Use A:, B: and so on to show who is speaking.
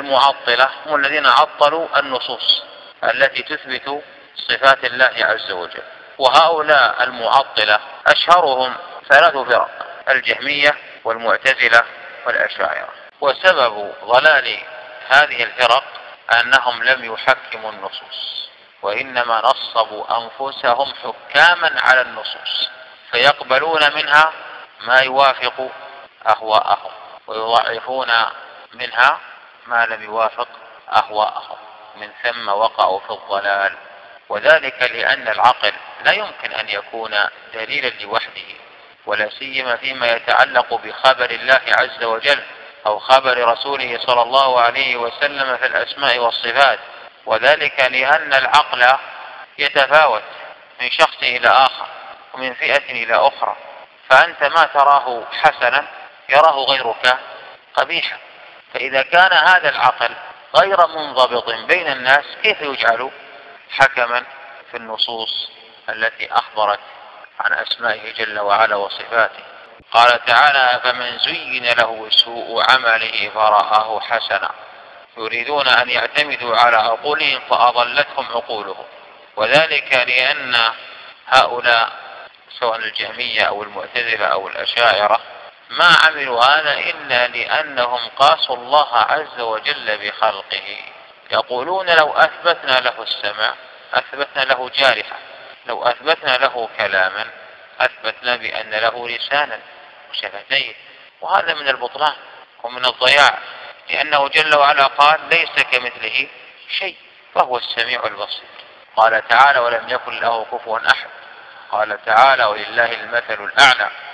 A: المعطلة هم الذين عطلوا النصوص التي تثبت صفات الله عز وجل. وهؤلاء المعطلة أشهرهم 3 فرق: الجهمية والمعتزلة والأشاعرة. وسبب ضلال هذه الفرق أنهم لم يحكموا النصوص، وإنما نصبوا أنفسهم حكاما على النصوص، فيقبلون منها ما يوافق أهواءهم ويضعفون منها ما لم يوافق أهواءهم، من ثم وقعوا في الضلال. وذلك لأن العقل لا يمكن أن يكون دليلا لوحده، ولا سيما فيما يتعلق بخبر الله عز وجل أو خبر رسوله صلى الله عليه وسلم في الأسماء والصفات. وذلك لأن العقل يتفاوت من شخص إلى آخر ومن فئة إلى أخرى، فأنت ما تراه حسنا يراه غيرك قبيحا. فإذا كان هذا العقل غير منضبط بين الناس كيف يجعل حكما في النصوص التي أخبرت عن أسمائه جل وعلا وصفاته؟ قال تعالى: فمن زين له سوء عمله فرآه حسنا يريدون أن يعتمدوا على عقولهم فأضلتهم عقولهم. وذلك لأن هؤلاء سواء الجهمية أو المعتزلة أو الأشاعرة ما عملوا هذا إلا لأنهم قاسوا الله عز وجل بخلقه. يقولون لو أثبتنا له السمع أثبتنا له جارحة، لو أثبتنا له كلاما أثبتنا بأن له لسانا وشفتين. وهذا من البطلان ومن الضياع، لأنه جل وعلا قال: ليس كمثله شيء فهو السميع البصير. قال تعالى: ولم يكن له كفوا أحد. قال تعالى: ولله المثل الأعلى.